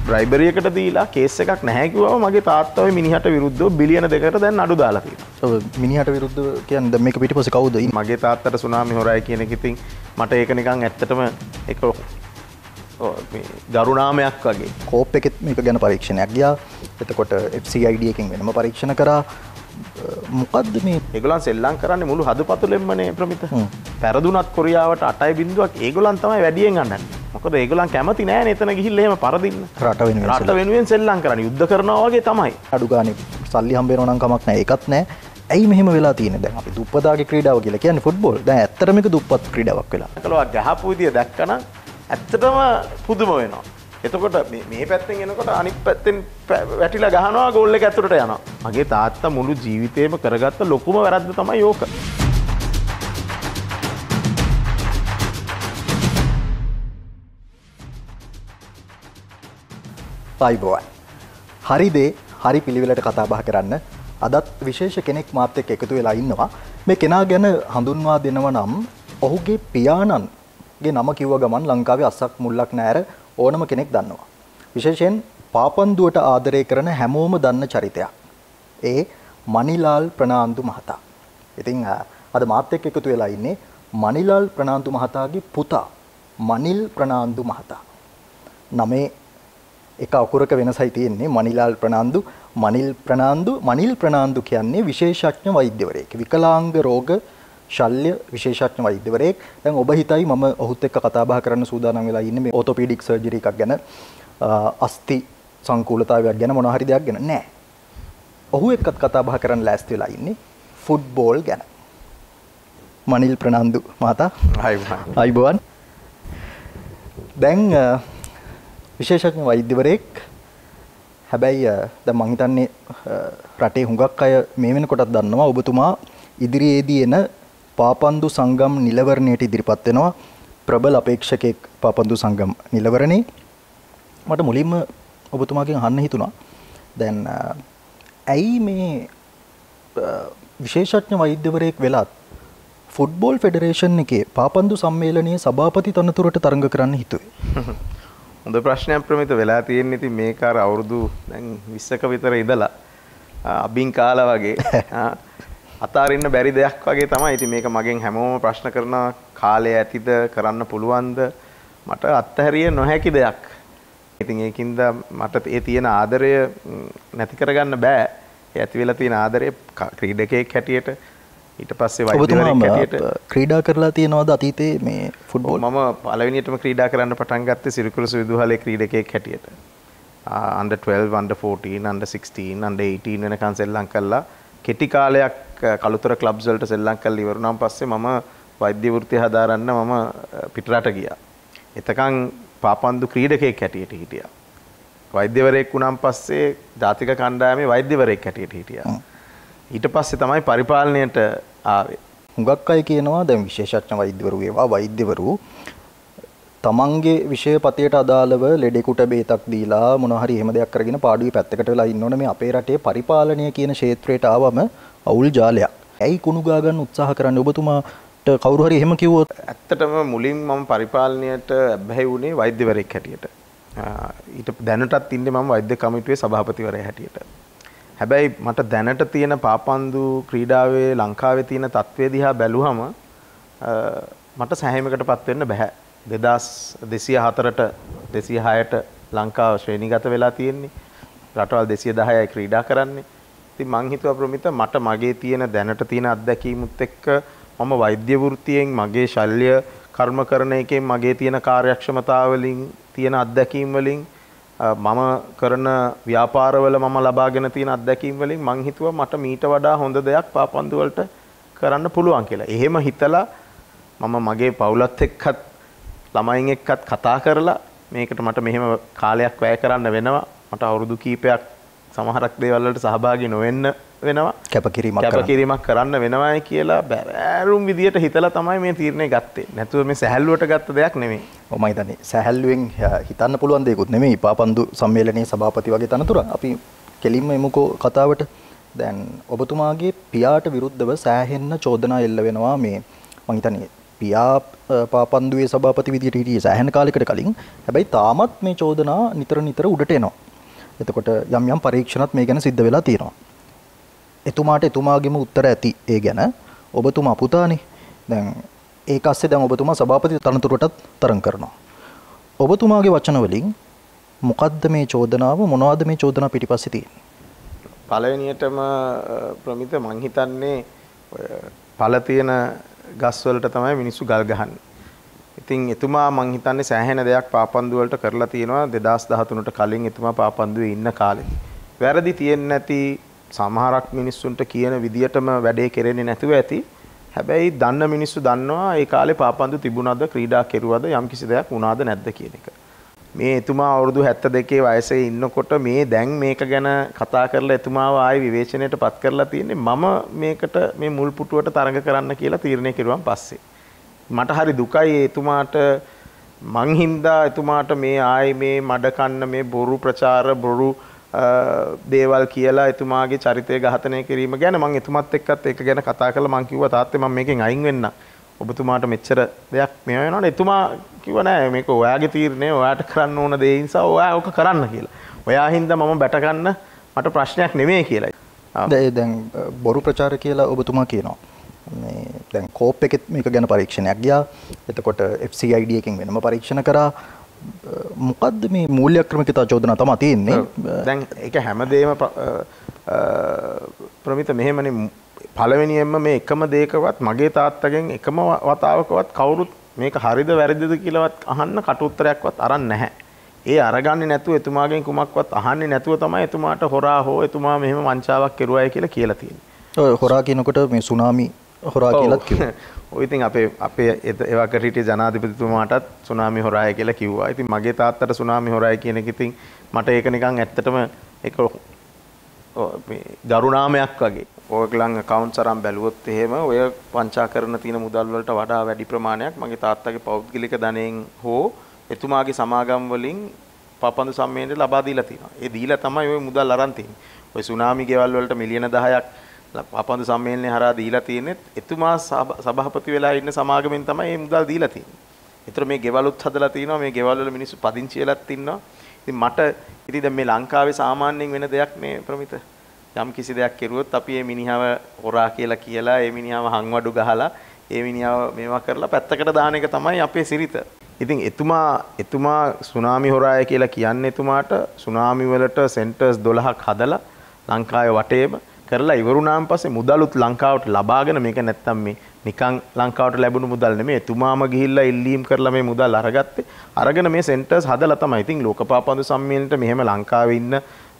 බ්‍රයිබරි එකට දීලා කේස් එකක් නැහැ කිව්වම මගේ තාත්තා ওই මිනිහට විරුද්ධව බිලියන 2කට දැන් නඩු දාලා තියෙනවා. ඔව් මිනිහට විරුද්ධව කියන්නේ දැන් මේක පිටිපස්සේ කවුද ඉන්නේ? මගේ තාත්තට සුනාමි හොරයි කියන එක ඉතින් මට ඒක නිකන් ඇත්තටම ඒක මේ දරුණාමයක් වගේ. කෝප් එකෙත් මේක ගැන පරීක්ෂණයක් ගියා. එතකොට FCID එකෙන් වෙනම පරීක්ෂණ කරා. මොකද්ද මේ ඒගොල්ලන් සෙල්ලම් කරන්නේ මුළු හදපතුලෙන්මනේ ප්‍රමිත. පෙරදුනත් කොරියාවට 8.0ක් ඒගොල්ලන් තමයි වැඩියෙන් ගන්නන්නේ. මොකද ඒගොල්ලන් කැමති නෑනේ එතන ගිහිල්ලා එහෙම පරදින්න. රට වෙනුවෙන් සෙල්ලම් කරන්නේ යුද්ධ කරනවා වගේ තමයි. අඩු ගානේ සල්ලි හම්බ වෙනවා නම් කමක් නෑ. ඒකත් නෑ. ඇයි මෙහෙම වෙලා තියෙන්නේ? දැන් අපි දුප්පතාගේ ක්‍රීඩාව කියලා කියන්නේ ෆුට්බෝල්. දැන් ඇත්තටම මේක දුප්පත් ක්‍රීඩාවක් වෙලා. ඒකලවා ගහපු විදිය දැක්කනම් ඇත්තටම පුදුම වෙනවා. එතකොට මේ පැත්තෙන් එනකොට අනිත් පැත්තෙන් වැටිලා ගහනවා ගෝල් එක ඇතුළට යනවා. මගේ තාත්තා මුළු ජීවිතේම කරගත්ත ලොකුම වැරද්ද තමයි ඕක. ආයිබෝවන්. හරි දේ හරි පිළිවෙලට කතා බහ කරන්න අදත් විශේෂ කෙනෙක් මාත් එක්ක එකතු වෙලා ඉන්නවා. මේ කෙනා ගැන හඳුන්වා දෙනවා නම් ඔහුගේ පියාණන්ගේ නම කිව්ව ගමන් ලංකාවේ අස්සක් මුල්ලක් නැර ඕනම කෙනෙක් දන්නවා. විශේෂයෙන් පාපන්දුවට ආදරය කරන හැමෝම දන්න චරිතයක්. ඒ මණිලාල් ප්‍රනාන්දු මහතා. ඉතින් අද මාත් එක්ක එකතු වෙලා ඉන්නේ මණිලාල් ප්‍රනාන්දු මහතාගේ පුතා මනිල් ප්‍රනාන්දු මහතා. නමේ එක අකුරක වෙනසයි තියෙන්නේ මණිලාල් ප්‍රනාන්දු මනිල් ප්‍රනාන්දු කියන්නේ විශේෂඥ වෛද්‍යවරයෙක්. විකලාංග රෝග ශල්‍ය විශේෂඥ වෛද්‍යවරයෙක්. දැන් ඔබ හිතයි මම ඔහුත් එක්ක කතා බහ කරන්න සූදානම් වෙලා ඉන්නේ මේ ඕතෝපීඩික් සර්ජරි එකක් ගැන අස්ථි සංකූලතාවයක් ගැන මොනවා හරි දෙයක් ගැන නෑ. ඔහු එක්කත් කතා බහ කරන්න ලෑස්ති වෙලා ඉන්නේ ෆුට්බෝල් ගැන. මනිල් ප්‍රනාන්දු මහතා ආයිබෝවන්. දැන් විශේෂඥ වෛද්‍යවරයෙක්. හැබැයි දැන් මං හිතන්නේ රටේ හුඟක් අය මේ වෙනකොටත් දන්නවා ඔබතුමා ඉදිරියේදී එන පාපන්දු සංගම් නිලවරණයට ඉදිරිපත් වෙනවා. ප්‍රබල අපේක්ෂකෙක් පාපන්දු සංගම් නිලවරණේ. මට මුලින්ම ඔබතුමාගෙන් අහන්න හිතුණා. දැන් ඇයි මේ විශේෂඥ වෛද්‍යවරයෙක් වෙලත් ෆුට්බෝල් ෆෙඩරේෂන් එකේ පාපන්දු සම්මේලනයේ සභාපති තනතුරට තරඟ කරන්න හිතුවේ? හොඳ ප්‍රශ්නයක් ප්‍රමිත වෙලා තියෙන්නේ. ඉතින් මේක අර අවුරුදු දැන් 20ක විතර ඉඳලා අබින් කාලා වගේ අතාරින්න බැරි දෙයක් වගේ තමයි. ඉතින් මේක මගෙන් හැමෝම ප්‍රශ්න කරන කාලය ඇතිද කරන්න පුළුවන්ද මට අත්හැරිය නොහැකි දෙයක්. ඉතින් ඒකින්ද මට ඒ තියෙන ආදරය නැති කරගන්න බෑ. ඒ ඇති වෙලා තියෙන ආදරය ක්‍රීඩකයෙක් හැටියට ඊට පස්සේ වෛද්‍යවරයෙක් හැටියට ක්‍රීඩා කරලා තියෙනවද අතීතේ මේ ෆුට්බෝල්? මම පළවෙනියටම ක්‍රීඩා කරන්න පටන් ගත්තේ සිරිකුරුස විදුහලේ ක්‍රීඩකයෙක් හැටියට. under 12, under 14, under 16, under 18 වෙනකන් සෙල්ලම් කළා. කෙටි කාලයක් කළුතර ක්ලබ්ස් වලට සෙල්ලම් කරලා ඉවරුණාන් පස්සේ මම වෛද්‍ය වෘත්තිය හදාරන්න මම පිටරට ගියා. එතකන් පාපන්දු ක්‍රීඩකයෙක් හැටියට හිටියා. වෛද්‍යවරයෙක් වුණාන් පස්සේ ජාතික කණ්ඩායමේ වෛද්‍යවරයෙක් හැටියට හිටියා. ඊට පස්සේ තමයි පරිපාලනයට ආවේ. හුඟක් අය කියනවා දැන් විශේෂඥ වෛද්‍යවරු ඒවා වෛද්‍යවරු තමන්ගේ විෂයපතයට අදාළව ලෙඩෙකුට බේතක් දීලා මොනවා හරි එහෙම දෙයක් කරගෙන පාඩුවේ පැත්තකට වෙලා ඉන්නෝනේ. මේ අපේ රටේ පරිපාලනය කියන ක්ෂේත්‍රයට ආවම අවුල් ජාලයක්. ඇයි කුණු ගා ගන්න උත්සාහ කරන්නේ? ඔබතුමාට කවුරු හරි එහෙම කිව්වොත්? ඇත්තටම මුලින් මම පරිපාලනයට බැහැ වුණේ වෛද්‍යවරයෙක් හැටියට. ඊට දැනටත් ඉන්නේ මම වෛද්‍ය කමිටුවේ සභාපතිවරයා හැටියට. හැබැයි මට දැනට තියෙන පාපන්දු ක්‍රීඩාවේ ලංකාවේ තියෙන තත්ත්වය දිහා බැලුවම මට සෑහීමකටපත් වෙන්න බෑ. 2204ට 206ට ලංකාව ශ්‍රේණිගත වෙලා තියෙන්නේ. රටවල් 210යි ක්‍රීඩා කරන්නේ. ඉතින් මං හිතුවා ප්‍රමිත මට මගේ තියෙන දැනට තියෙන අත්දැකීමුත් එක්ක මම වෛද්‍ය වෘත්තියෙන් මගේ ශල්‍ය කර්ම කරන එකෙන් මගේ තියෙන කාර්යක්ෂමතාව වලින් තියෙන අත්දැකීම් වලින් මම කරන ව්‍යාපාරවල මම ලබාගෙන තියෙන අත්දැකීම් වලින් මං හිතුවා මට මීට වඩා හොඳ දෙයක් පාපන්දු වලට කරන්න පුළුවන් කියලා. එහෙම හිතලා මම මගේ පවුලත් එක්කත් ළමයින් එක්කත් කතා කරලා මේකට මට මෙහෙම කාලයක් වැය කරන්න වෙනවා. මට අවුරුදු කීපයක් සමහරක් දේවල් වලට සහභාගී නොවෙන්න වෙනවා. කැපකිරීමක් කරන්න වෙනවායි කියලා බෑරුම් විදියට හිතලා තමයි මේ තීරණය ගත්තේ. නැතුව මේ සැහැල්ලුවට ගත්ත දෙයක් නෙමෙයි. මම හිතන්නේ සැහැල්ලුවෙන් හිතන්න පුළුවන් දෙයක්වත් නෙමෙයි. පාපන්දු සම්මේලනයේ සභාපති වගේ තනතුර. අපි කෙලින්ම එමුකෝ කතාවට. දැන් ඔබතුමාගේ පියාට විරුද්ධව සෑහෙන්න චෝදනා එල්ල වෙනවා මේ මම හිතන්නේ පියා පාපන්දුවේ සභාපති විදියට හිටියේ සෑහෙන කාලයකට කලින්. හැබැයි තාමත් මේ චෝදනා නිතර උඩට එනවා. එතකොට යම් පරීක්ෂණත් මේ ගැන සිද්ධ වෙලා තියෙනවා. එතුමාට එතුමාගේම උත්තර ඇති ඒ ගැන. ඔබතුමා පුතානේ. දැන් ඒක ASCII දැන් ඔබතුමා සභාපති තනතුරටත් තරඟ කරනවා. ඔබතුමාගේ වචන වලින් මොකද්ද මේ චෝදනාව, මොනවද මේ චෝදනාව පිටිපස්සේ තියෙන්නේ? පළවෙනියටම ප්‍රමිත මං හිතන්නේ පළ තියෙන ගස් වලට තමයි මිනිස්සු ගල් ගහන්නේ. ඉතින් එතුමා මං හිතන්නේ සෑහෙන දෙයක් පාපන්දු වලට කරලා තියෙනවා 2013ට කලින් එතුමා පාපන්දුවේ ඉන්න කාලෙදී. වැරදි තියෙන්නේ නැති සමහරක් මිනිස්සුන්ට කියන විදියටම වැඩේ කෙරෙන්නේ නැතුව ඇති. හැබැයි දන්න මිනිස්සු දන්නවා ඒ කාලේ පාපන්දු තිබුණාද, ක්‍රීඩා කෙරුවද, යම්කිසි දෙයක් වුණාද නැද්ද කියන එක. මේ එතුමා අවුරුදු 72 වයසේ ඉන්නකොට මේ දැන් මේක ගැන කතා කරලා එතුමාව ආයේ විවේචනයට පත් කරලා තියෙන්නේ මම මේකට මේ මුල් පුටුවට තරඟ කරන්න කියලා තීරණය කෙරුවන් පස්සේ. මට හරි දුකයි එතුමාට මං හින්දා එතුමාට මේ ආයේ මේ මඩ කන්න මේ බොරු ප්‍රචාර බොරු දේවල් කියලා එතුමාගේ චරිතය ඝාතනය කිරීම ගැන මම එතුමත් එක්කත් ඒක ගැන කතා කරලා මම කිව්වා තාත්තේ මම මේකෙන් අයින් වෙන්න. ඔබතුමාට මෙච්චර දෙයක් මේ වෙනවනේ. එතුමා කිව්වා නෑ මේක ඔයාගේ තීරණය, ඔයාට කරන්න ඕන දේ නිසා ඔයා ඕක කරන්න කියලා. ඔයා හින්දා මම බැට ගන්න මට ප්‍රශ්නයක් නෙමෙයි කියලා. දැන් බොරු ප්‍රචාර කියලා ඔබතුමා කියනවා. මේ දැන් කෝප් එකෙත් මේක ගැන පරීක්ෂණයක් ගියා. එතකොට FCID එකෙන් වෙනම පරීක්ෂණ කරා. මොකද්ද මේ මූල්‍යක්‍රමිකතා චෝදනා තමයි තියෙන්නේ. දැන් ඒක හැමදේම ප්‍රමිත මෙහෙමනේ. පළවෙනියෙන්ම මේ එකම දෙයකවත් මගේ තාත්තගෙන් එකම වතාවකවත් කවුරුත් මේක හරිද වැරදිද කියලාවත් අහන්න කටුත්තරයක්වත් අරන් නැහැ. ඒ අරගන්නේ නැතුව එතුමාගෙන් කුමක්වත් අහන්නේ නැතුව තමයි එතුමාට හොරා හෝ එතුමා මෙහෙම වංචාවක් කෙරුවායි කියලා කියලා තියෙන්නේ. ඔය හොරා කියනකොට මේ සුනාමි හොරා කියලාත් කිව්වා. ඔය ඉතින් අපේ එවකට හිටිය ජනාධිපතිතුමාටත් සුනාමි හොරාය කියලා කිව්වා. ඉතින් මගේ තාත්තට සුනාමි හොරාය කියන එක ඉතින් මට ඒක නිකන් ඇත්තටම ඒක ගරුනාමයක් වගේ. ඔයගලන් accounts අරන් බැලුවොත් එහෙම ඔය වංචා කරන තියෙන මුදල් වලට වඩා වැඩි ප්‍රමාණයක් මගේ තාත්තගේ පෞද්ගලික ධනයෙන් හෝ එතුමාගේ සමාගම් වලින් පාපන්දු සම්මේලනයේ ලබා දීලා තියෙනවා. ඒ දීලා තමයි ඔය මුදල් අරන් තියෙන්නේ. ඔය සුනාමි ගෙවල් වලට මිලියන 10ක් පාපන්දු සම්මේලනයේ හරහා දීලා තියෙන්නේ එතුමා සභාපති වෙලා ඉන්න සමාගමෙන් තමයි මේ මුදල් දීලා තියෙන්නේ. ඒතර මේ ගෙවලුත් හදලා තිනවා. මේ ගෙවල් වල මිනිස්සු පදිංචි වෙලත් ඉන්නවා. ඉතින් මට ඉතින් දැන් මේ ලංකාවේ සාමාන්‍යයෙන් වෙන දෙයක් මේ ප්‍රමිත යම් කිසි දෙයක් කෙරුවොත් අපි මේ මිනිහව හොරා කියලා ඒ මිනිහව හංවඩු ගහලා ඒ මිනිහව මේවා කරලා පැත්තකට දාන එක තමයි අපේ සිරිත. ඉතින් එතුමා සුනාමි හොරාය කියලා කියන්නේ එතුමාට සුනාමි වලට සෙන්ටර්ස් 12ක් හදලා ලංකාවේ වටේම කරලා ඉවරුනාන් පස්සේ මුදලුත් ලංකාවට ලබාගෙන මේක නැත්තම් මේ නිකන් ලංකාවට ලැබුණු මුදල් නෙමෙයි එතුමාම ගිහිල්ලා ඉල්ලීම් කරලා මේ මුදල් අරගත්තේ. අරගෙන මේ සෙන්ටර්ස් හදලා තමයි. ඉතින් ලෝකපාපන්දු සම්මේලනයට මෙහෙම ලංකාවේ ඉන්න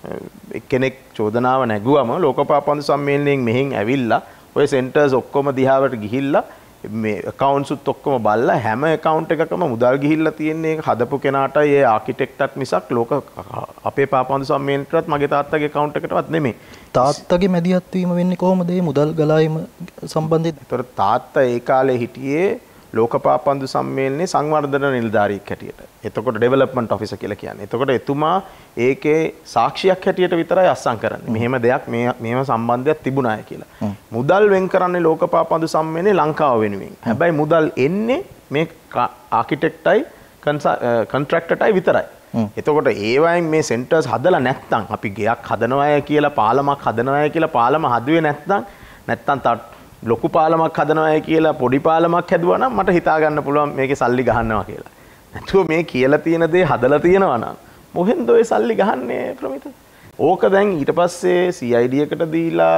කෙනෙක් චෝදනාව නැගුවම ලෝකපාපන්දු සම්මේලනයෙන් මෙහෙන් ඇවිල්ලා ඔය සෙන්ටර්ස් ඔක්කොම දිහාවට ගිහිල්ලා මේ accounts උත් ඔක්කොම බලලා හැම account එකකම මුදල් ගිහිල්ලා තියෙන්නේ ඒක හදපු කෙනාටයි ඒ ආකිටෙක්ටත් මිසක් ලෝක අපේ පාපන්දු සම්මේලනයටවත් මගේ තාත්තගේ account එකටවත් නෙමෙයි. තාත්තගේ මැදිහත් වීම වෙන්නේ කොහොමද මේ මුදල් ගලායම සම්බන්ධයෙන්? ඒතර තාත්තා ඒ කාලේ හිටියේ ලෝකපාපන්දු සම්මේලනයේ සංවර්ධන නිලධාරියෙක් හැටියට. එතකොට ඩෙවලොප්මන්ට් ඔෆිසර් කියලා කියන්නේ. එතකොට එතුමා ඒකේ සාක්ෂියක් හැටියට විතරයි අස්සම් කරන්නේ. මෙහෙම දෙයක් මේව සම්බන්ධයක් තිබුණාය කියලා. මුදල් වෙන් කරන්නේ ලෝකපාපන්දු සම්මේලනයේ ලංකාව වෙනුවෙන්. හැබැයි මුදල් එන්නේ මේ ආකිටෙක්ටයි කොන්ට්‍රැක්ටර්ටයි විතරයි. එතකොට ඒවයින් මේ සෙන්ටර්ස් හදලා නැත්නම් අපි ගෙයක් හදනවාය කියලා පාලමක් හදනවාය කියලා පාලම හදුවේ නැත්නම් ලොකු පාලමක් හදනවායි කියලා පොඩි පාලමක් හැදුවා නම් මට හිතා ගන්න පුළුවන් මේකේ සල්ලි ගහනවා කියලා. නැතුව මේ කියලා තියෙන දේ හදලා තියෙනවා නම් මොහෙන්ද ඔය සල්ලි ගහන්නේ ප්‍රමිත? ඕක දැන් ඊට පස්සේ CID එකට දීලා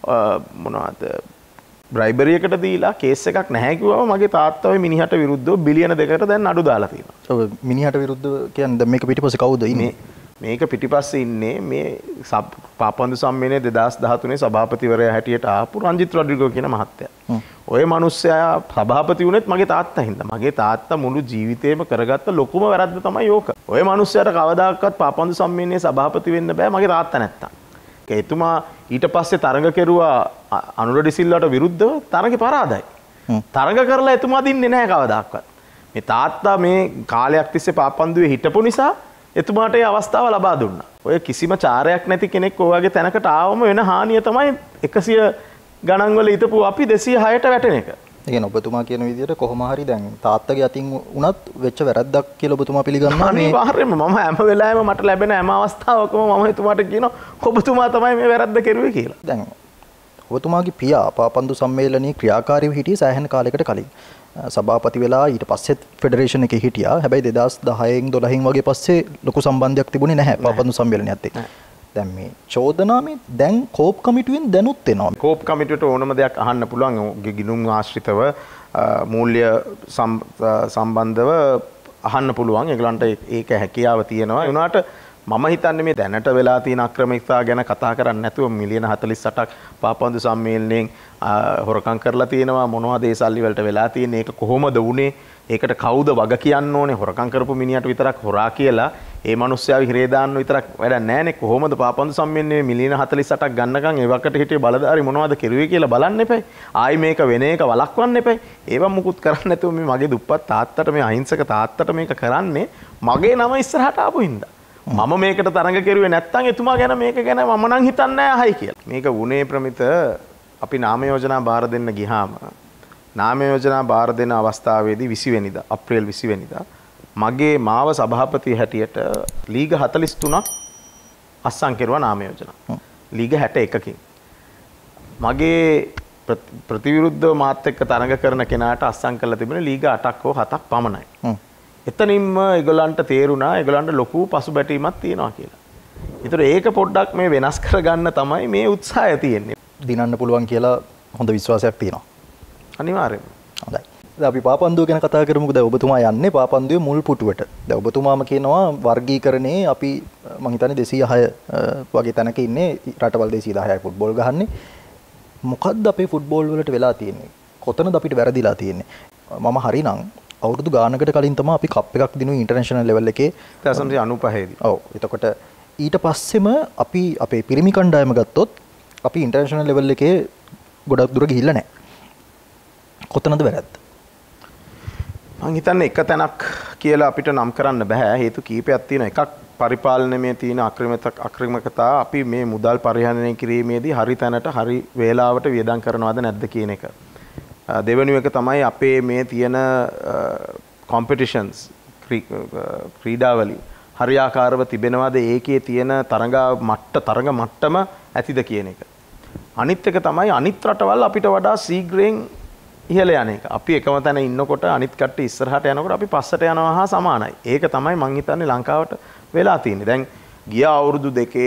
මොනවද බ්‍රයිබරි එකට දීලා කේස් එකක් නැහැ කිව්වම මගේ තාත්තා ඔය මිනිහට විරුද්ධව බිලියන 2කට දැන් අඩු දාලා තියෙනවා. ඔව් මිනිහට විරුද්ධව කියන්නේ මේක පිටිපස්සේ කවුද ඉන්නේ? මේක පිටිපස්සේ ඉන්නේ මේ පාපන්දු සම්මේලනයේ 2013 සභාපතිවරයා හැටියට ආපු රංජිත් රොඩ්රිගෝ කියන මහත්තයා. ඔය මිනිස්සයා සභාපති වුණෙත් මගේ තාත්තා හින්දා. මගේ තාත්තා මුළු ජීවිතේම කරගත්ත ලොකුම වැරද්ද තමයි ඕක. ඔය මිනිස්සයාට කවදාකවත් පාපන්දු සම්මේලනයේ සභාපති වෙන්න බෑ මගේ තාත්තා නැත්තම්. එතුමා ඊට පස්සේ තරඟ කෙරුවා අනුර ඩිසිල්වාට විරුද්ධව තරඟේ පරාදයි. තරඟ කරලා එතුමා දින්නේ නැහැ කවදාකවත්. මේ තාත්තා මේ කාලයක් තිස්සේ පාපන්දුවේ හිටපු නිසා එතුමාට ඒ අවස්ථාව ලබා දුන්නා. ඔය කිසිම චාරයක් නැති කෙනෙක් ඔය වගේ තැනකට ආවම වෙන හානිය තමයි 100 ගණන් වල හිටපු අපි 206ට වැටෙන එක. ඒ කියන්නේ ඔබතුමා කියන විදිහට කොහොම හරි දැන් තාත්තගේ අතින් උනත් වෙච්ච වැරද්දක් කියලා ඔබතුමා පිළිගන්නවා මේ අනිවාර්යයෙන්ම මම හැම වෙලාවෙම මට ලැබෙන හැම අවස්ථාවකම මම එතුමාට කියනවා ඔබතුමා තමයි මේ වැරද්ද කෙරුවේ කියලා. දැන් ඔබතුමාගේ පියා පාපන්දු සම්මේලනයේ ක්‍රියාකාරීව හිටියේ සෑහෙන කාලයකට කලින්. සභාපති වෙලා ඊට පස්සෙත් ෆෙඩරේෂන් එකේ හිටියා. හැබැයි 2010න් 12න් වගේ පස්සේ ලොකු සම්බන්ධයක් තිබුණේ නැහැ පාපන්දු සම්මේලනයත් එක්ක. දැන් මේ චෝදනාවේ දැන් කෝප් කමිටුවෙන් දැනුත් එනවා. කෝප් කමිටුවට ඕනම දෙයක් අහන්න පුළුවන්. ගිණුම් ආශ්‍රිතව මූල්‍ය සම්බන්ධව අහන්න පුළුවන්. ඒගොල්ලන්ට ඒක හැකියාව තියෙනවා. ඒ වුණාට මම හිතන්නේ මේ දැනට වෙලා තියෙන අක්‍රමිකතා ගැන කතා කරන්නේ නැතුව මිලියන 48ක් පාපන්දු සම්මේලනයෙන් හොරකම් කරලා තියෙනවා. මොනවද ඒ සල්ලි වලට වෙලා තියෙන්නේ? ඒක කොහොමද වුනේ? ඒකට කවුද වග කියන්න ඕනේ? හොරකම් කරපු මිනිහට විතරක් හොරා කියලා ඒ මිනිස්සයාව හිරේ දාන්න විතරක් වැඩක් නැහැනේ. කොහොමද පාපන්දු සම්මේලනයේ මිලියන 48ක් ගන්නකම් ඒ වකට හිටියේ බලධාරි මොනවද කෙරුවේ කියලා බලන්න එපයි. ආයි මේක වෙන එක වළක්වන්න එපයි. ඒව මුකුත් කරන්න නැතුව මේ මගේ දුප්පත් තාත්තට මේ අහිංසක තාත්තට මේක කරන්නේ මගේ නම ඉස්සරහට ආපු හින්දා. මම මේකට තරඟ කෙරුවේ නැත්තම් එතුමා ගැන මේක ගැන මම නම් හිතන්නේ නැහැ අහයි කියලා. මේක වුණේ ප්‍රමිත අපි නාම යෝජනා බාර දෙන්න ගියාම නාම යෝජනා බාර දෙන අවස්ථාවේදී 20 වෙනිදා අප්‍රේල් 20 වෙනිදා මගේ මාව සභාපති හැටියට ලීග 43ක් අස්සම් කෙරුවා නාම යෝජනා. ලීග 61කින්. මගේ ප්‍රතිවිරුද්ධව මාත් එක්ක තරඟ කරන කෙනාට අස්සම් කරලා තිබුණේ ලීග 8ක් හෝ 7ක් පමණයි. එතනින්ම ඒගොල්ලන්ට තේරුණා ඒගොල්ලන්ට ලොකු පසුබැටීමක් තියෙනවා කියලා. ඒතර ඒක පොඩ්ඩක් මේ වෙනස් කරගන්න තමයි මේ උත්සාහය තියෙන්නේ. දිනන්න පුළුවන් කියලා හොඳ විශ්වාසයක් තියෙනවා. අනිවාර්යයෙන්ම. හොඳයි. දැන් අපි පාපන්දුව ගැන කතා කරමුකෝ. දැන් ඔබතුමා යන්නේ පාපන්දුවේ මුල් පුටුවට. දැන් ඔබතුමාම කියනවා වර්ගීකරණේ අපි මං හිතන්නේ 206 වගේ තැනක ඉන්නේ රටවල් 210යි ෆුට්බෝල් ගහන්නේ. මොකද්ද අපේ ෆුට්බෝල් වලට වෙලා තියෙන්නේ? කොතනද අපිට වැරදිලා තියෙන්නේ? මම හරිනම් අවුරුදු ගානකට කලින් තමයි අපි කප් එකක් දිනුවේ ඉන්ටර්නැෂනල් ලෙවල් එකේ 1995 දී. ඔව්. එතකොට ඊට පස්සෙම අපි අපේ පිරිමි කණ්ඩායම ගත්තොත් අපි ඉන්ටර්නැෂනල් ලෙවල් එකේ ගොඩක් දුර ගිහිල්ලා නැහැ. කොතනද වැරද්ද? මං හිතන්නේ එක තැනක් කියලා අපිට නම් කරන්න බෑ. හේතු කීපයක් තියෙනවා. එකක් පරිපාලනයේ තියෙන අක්‍රමිකතා අපි මේ මුදල් පරිහරණය කිරීමේදී හරි තැනට හරි වේලාවට වියදම් කරනවද නැද්ද කියන එක. දෙවෙනි එක තමයි අපේ මේ තියෙන කොම්පිටිෂන්ස් ක්‍රීඩාවලින් හරියාකාරව තිබෙනවද ඒකේ තියෙන තරඟ මට්ටම ඇතිද කියන එක. අනිත් එක තමයි අනිත් රටවල් අපිට වඩා ශීඝ්‍රයෙන් ඉහළ යන එක. අපි එකම තැන ඉන්නකොට අනිත් කට්ටිය ඉස්සරහට යනකොට අපි පස්සට යනවා හා සමානයි. ඒක තමයි මං හිතන්නේ ලංකාවට වෙලා තියෙන්නේ. දැන් ගිය අවුරුදු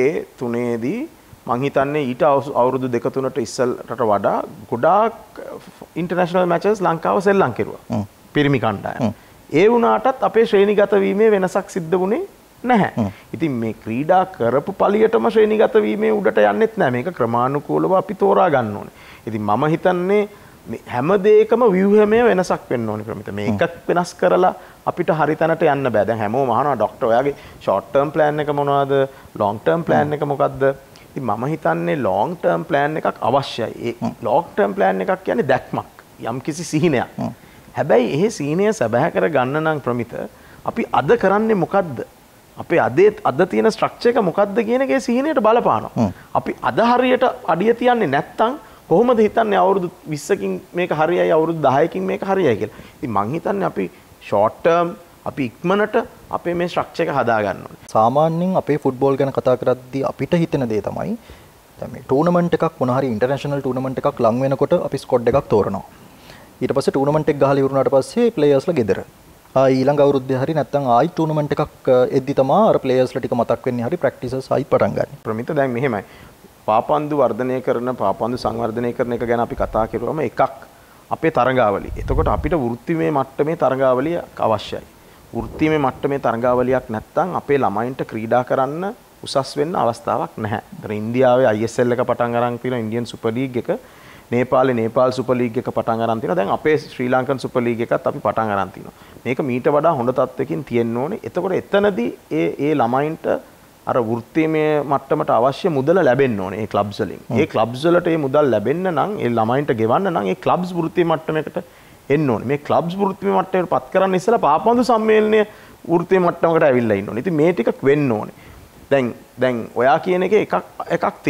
2-3දී මං හිතන්නේ ඊට අවුරුදු 2-3ට ඉස්සරට වඩා ගොඩාක් ඉන්ටර්නැෂනල් මැචස් ලංකාව සෙල්ලම් කෙරුවා. පිරිමි කණ්ඩායම. ඒ වුණාටත් අපේ ශ්‍රේණිගත වීමේ වෙනසක් සිද්ධ වුණේ නැහැ. ඉතින් මේ ක්‍රීඩා කරපු පළියටම ශ්‍රේණිගත වීමේ උඩට යන්නෙත් නැහැ. මේක ක්‍රමානුකූලව අපි තෝරා ගන්න ඕනේ. ඉතින් මම හිතන්නේ මේ හැම දෙයකම ව්‍යුහමය වෙනසක් වෙන්න ඕනේ ප්‍රමිත. මේකක් වෙනස් කරලා අපිට හරි තැනට යන්න බෑ. දැන් හැමෝම අහනවා ડોක්ටර් ඔයාගේ ෂෝට් ටර්ම් ප්ලෑන් එක මොනවද? ලොන්ග් ටර්ම් ප්ලෑන් එක මොකද්ද? ඉතින් මම හිතන්නේ ලොන්ග් ටර්ම් ප්ලෑන් එකක් අවශ්‍යයි. ඒ ලොන්ග් ටර්ම් ප්ලෑන් එකක් කියන්නේ දැක්මක්. යම්කිසි සිහිනයක්. හැබැයි ඒ සිහිනය සබහා කර ගන්න නම් ප්‍රමිත අපි අද කරන්නේ මොකද්ද? අපේ අද තියෙන ස්ට්‍රක්චර් එක මොකද්ද කියන එකේ සිහිනයට බලපානවා. අපි අද හරියට අඩිය තියන්නේ නැත්තම් කොහොමද හිතන්නේ අවුරුදු 20කින් මේක හරියයි අවුරුදු 10කින් මේක හරියයි කියලා. ඉතින් මං හිතන්නේ අපි ෂෝට් ටර්ම් අපි ඉක්මනට අපේ මේ ස්ට්‍රක්චර් එක හදා ගන්න ඕනේ. සාමාන්‍යයෙන් අපේ ෆුට්බෝල් ගැන කතා කරද්දී අපිට හිතෙන දේ තමයි දැන් මේ ටූර්නමන්ට් එකක් මොන හරි ඉන්ටර්නැෂනල් ටූර්නමන්ට් එකක් ලං වෙනකොට අපි ස්කොඩ් එකක් තෝරනවා. ඊට පස්සේ ටූර්නමන්ට් එක ගහලා ඉවරුනාට පස්සේ ප්ලේයර්ස්ලා ගෙදර. ඊළඟ අවුරුද්දේ හරි නැත්නම් ආයි ටූර්නමන්ට් එකක් එද්දි තමයි අර ප්ලේයර්ස්ලා ටික මතක් වෙන්නේ හරි ප්‍රැක්ටිසස් ආයි පටන් ගන්න. ප්‍රමිත දැන් මෙහෙමයි. පාපන්දු වර්ධනය කරන පාපන්දු සංවර්ධනය කරන එක ගැන අපි කතා කරුවම එකක් අපේ තරඟාවලිය. එතකොට අපිට වෘත්තිමය මට්ටමේ තරඟාවලිය අවශ්‍යයි. වෘත්තිමය මට්ටමේ තරඟාවලියක් නැත්නම් අපේ ළමයින්ට ක්‍රීඩා කරන්න උසස් වෙන්න අවස්ථාවක් නැහැ. ඒතර ඉන්දියාවේ ISL එක පටන් අරන් තියෙනවා ඉන්දියන් සුපර් ලීග් එක. නේපාලේ නේපාල් සුපර් ලීග් එක පටන් අරන් තියෙනවා. දැන් අපේ ශ්‍රී ලංකන් සුපර් ලීග් එකත් අපි පටන් අරන් තියෙනවා. මේක මීට වඩා හොඳ තත්ත්වයකින් තියෙන්න ඕනේ. එතකොට එතනදී ඒ ළමයින්ට අර වෘත්තීමය මට්ටමට අවශ්‍ය මුදල ලැබෙන්න ඕනේ ඒ ක්ලබ්ස් වලින්. ඒ ක්ලබ්ස් වලට ඒ මුදල් ලැබෙන්න නම් ඒ ළමයින්ට ගෙවන්න නම් ඒ ක්ලබ්ස් වෘත්තීය මට්ටමකට එන්න ඕනේ. මේ ක්ලබ්ස් වෘත්තීය මට්ටමට පත් කරන්න ඉස්සලා පාපන්දු සම්මේලනය වෘත්තීය මට්ටමකට ඇවිල්ලා ඉන්න ඕනේ. ඉතින් මේ ටික වෙන්න ඕනේ. දැන් ඔයා කියන එකේ එකක් තියෙනවා.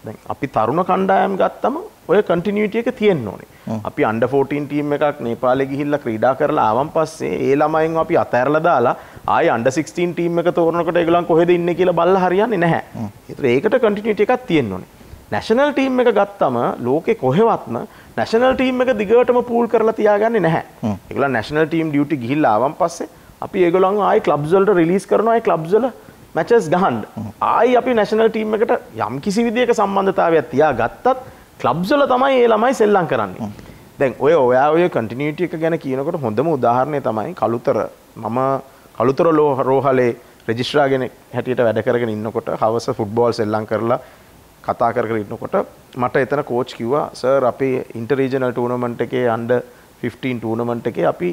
දැන් අපි තරුණ කණ්ඩායම් ගත්තම ඔය කන්ටිනියුටි එක තියෙන්න ඕනේ. අපි අන්ඩර් 14 ටීම් එකක් නේපාලේ ගිහිල්ලා ක්‍රීඩා කරලා ආවන් පස්සේ ඒ ළමයින් අපි අතහැරලා දාලා ආයි අන්ඩර් 16 ටීම් එක තෝරනකොට ඒගොල්ලන් කොහෙද ඉන්නේ කියලා බලලා හරියන්නේ නැහැ. ඒකට කන්ටිනියුටි එකක් තියෙන්න ඕනේ. නැෂනල් ටීම් එක ගත්තම ලෝකේ කොහෙවත්ම නැෂනල් ටීම් එක දිගටම පූල් කරලා තියාගන්නේ නැහැ. ඒගොල්ලන් නැෂනල් ටීම් ඩියුටි ගිහිල්ලා ආවන් පස්සේ අපි ඒගොල්ලන් ආයි ක්ලබ්ස් වලට රිලීස් කරනවා. ඒ ක්ලබ්ස් වල මැචස් ගහන්න. ආයි අපි නැෂනල් ටීම් එකට යම් කිසි විදියක සම්බන්ධතාවයක් තියාගත්තත් ක්ලබ්ස් වල තමයි ඒ ළමයි සෙල්ලම් කරන්නේ. දැන් ඔයා ඔය කන්ටිනියුටි එක ගැන කියනකොට හොඳම උදාහරණය තමයි කළුතර. මම කළුතර රෝහලේ රෙජිස්ට්‍රාර් කෙනෙක් හැටියට වැඩ කරගෙන ඉන්නකොට හවස ෆුට්බෝල් සෙල්ලම් කරලා කතා කර ඉන්නකොට මට එතන කෝච් කිව්වා සර් අපි ඉන්ටර් රීජනල් ටූර්නමන්ට් එකේ අන්ඩර් 15 ටූර්නමන්ට් එකේ අපි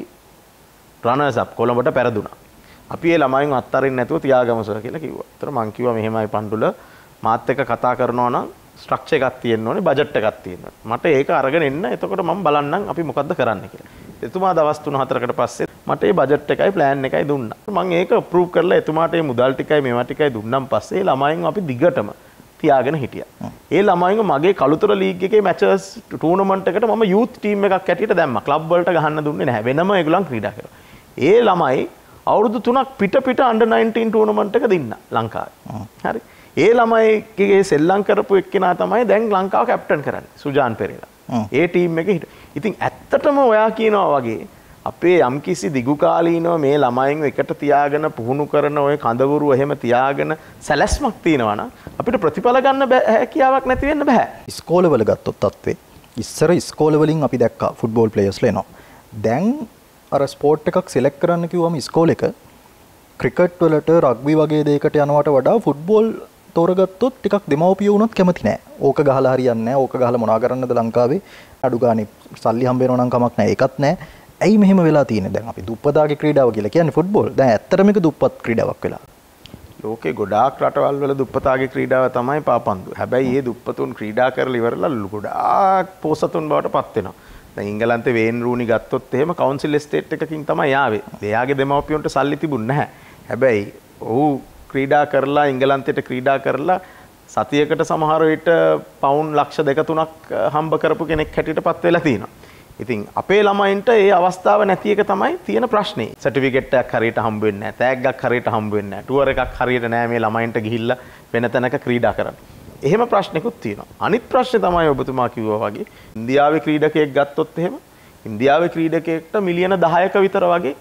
රනර්ස් අප් කොළඹට පෙරදුනා. අපි ඒ ළමයින් අත්තරින් නැතුව තියාගමු සර් කියලා කිව්වා. ඒතර මං කිව්වා මෙහෙමයි පණ්ඩුල මාත් එක්ක කතා කරනවා නම් ස්ට්‍රක්චර් එකක් තියෙන්න ඕනේ බජට් එකක් තියෙන්න ඕනේ. මට ඒක අරගෙන එන්න. එතකොට මම බලන්නම් අපි මොකද්ද කරන්න කියලා. එතුමා දවස් 3-4කට පස්සේ මට මේ බජට් එකයි ප්ලෑන් එකයි දුන්නා. මම ඒක අප්‍රූව් කරලා එතුමාට මේ මුදල් ටිකයි මේවා ටිකයි දුන්නාන් පස්සේ ළමයින් අපි දිගටම තියාගෙන හිටියා. ඒ ළමයින්ව මගේ කළුතර ලීග් එකේ මැචස් ටූර්නමන්ට් එකට මම යූත් ටීම් එකක් හැටියට දැම්මා. ක්ලබ් වලට ගහන්න දුන්නේ නැහැ. වෙනම ඒගොල්ලන් ක්‍රීඩා කරා. ඒ ළමයි අවුරුදු 3ක් පිට අන්ඩර් 19 ටූර්නමන්ට් එක දින්නා ලංකාවේ. හරි. ඒ ළමයිගේ සෙල්ලම් කරපු එක්කෙනා තමයි දැන් ලංකාව කැප්ටන් කරන්නේ. සුජාන් පෙරේරා. ඒ ටීම් එකේ හිටියා. ඉතින් ඇත්තටම ඔයා කියනවා වගේ අපේ යම්කිසි දිගුකාලීනව මේ ළමයින්ව එකට තියාගෙන පුහුණු කරන ඔය කඳවුරු එහෙම තියාගෙන සැලැස්මක් තියෙනවා නම් අපිට ප්‍රතිඵල ගන්න හැකියාවක් නැති වෙන්න බෑ. ඉස්කෝලවල ගත්තොත් තත්ත්වේ ඉස්සර ඉස්කෝලවලින් අපි දැක්කා ෆුට්බෝල් ප්ලේයර්ස්ලා එනවා. දැන් අර ස්පෝර්ට් එකක් සිලෙක්ට් කරන්න කිව්වම ඉස්කෝලේක ක්‍රිකට් වලට රග්බි වගේ දෙයකට යනවට වඩා ෆුට්බෝල් තෝරගත්තොත් ටිකක් දෙමව්පියෝ වුණත් කැමති නෑ. ඕක ගහලා හරියන්නේ නෑ. ඕක ගහලා මොනවා කරන්නද ලංකාවේ? අඩු ගානේ සල්ලි හම්බ වෙනවා නම් කමක් නෑ. ඒකත් නෑ. ඇයි මෙහෙම වෙලා තියෙන්නේ? දැන් අපි දුප්පතාගේ ක්‍රීඩාව කියලා කියන්නේ ෆුට්බෝල්. දැන් ඇත්තටම මේක දුප්පත් ක්‍රීඩාවක් වෙලා. ලෝකේ ගොඩාක් රටවල් වල දුප්පතාගේ ක්‍රීඩාව තමයි පාපන්දු. හැබැයි මේ දුප්පතුන් ක්‍රීඩා කරලා ඉවරලා ගොඩාක් පොසතුන් බවට පත් වෙනවා. දැන් ඉංගලන්තේ වේන් රූනි ගත්තොත් එහෙම කවුන්සිල් එස්ටේට් එකකින් තමයි ආවේ. එයාගේ දෙමව්පියන්ට සල්ලි තිබුණ නැහැ. හැබැයි ඔහු ක්‍රීඩා කරලා ඉංගලන්තයට ක්‍රීඩා කරලා සතියකට සමහර විට පවුන් ලක්ෂ 2-3ක් හම්බ කරපු කෙනෙක් හැටියට පත් වෙලා තියෙනවා. ඉතින් අපේ ළමයින්ට ඒ අවස්ථාව නැති එක තමයි තියෙන ප්‍රශ්නේ. සර්ටිෆිකේට් එකක් හරියට හම්බ වෙන්නේ නැහැ. තෑග්ගක් හරියට හම්බ වෙන්නේ නැහැ. ටුවර් එකක් හරියට නැහැ මේ ළමයින්ට ගිහිල්ලා වෙන තැනක ක්‍රීඩා කරන්න. එහෙම ප්‍රශ්නකුත් තියෙනවා. අනිත් ප්‍රශ්නේ තමයි ඔබතුමා කිව්වා වගේ ඉන්දියාවේ ක්‍රීඩකයෙක් ගත්තොත් එහෙම ඉන්දියාවේ ක්‍රීඩකයෙක්ට මිලියන 10ක විතර වගේ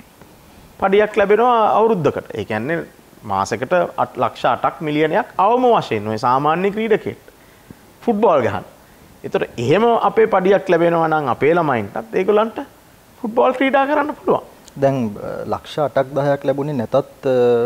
පඩියක් ලැබෙනවා අවුරුද්දකට. ඒ කියන්නේ මාසෙකට ලක්ෂ 8ක් මිලියනයක් අවම වශයෙන් ඔය සාමාන්‍ය ක්‍රීඩකයෙක්ට ෆුට්බෝල් ගහන. ඒතර එහෙම අපේ පඩියක් ලැබෙනවා නම් අපේ ළමයින්ටත් ඒගොල්ලන්ට ෆුට්බෝල් ක්‍රීඩා කරන්න පුළුවන්. දැන් ලක්ෂ 8ක් 10ක් ලැබුණේ නැතත්